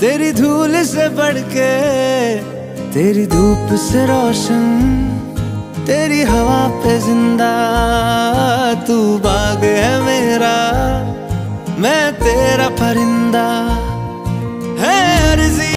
तेरी धूल से बढ़ के, तेरी धूप से रोशन, तेरी हवा पे जिंदा। तू बाग है मेरा, मैं तेरा परिंदा है अर्जी।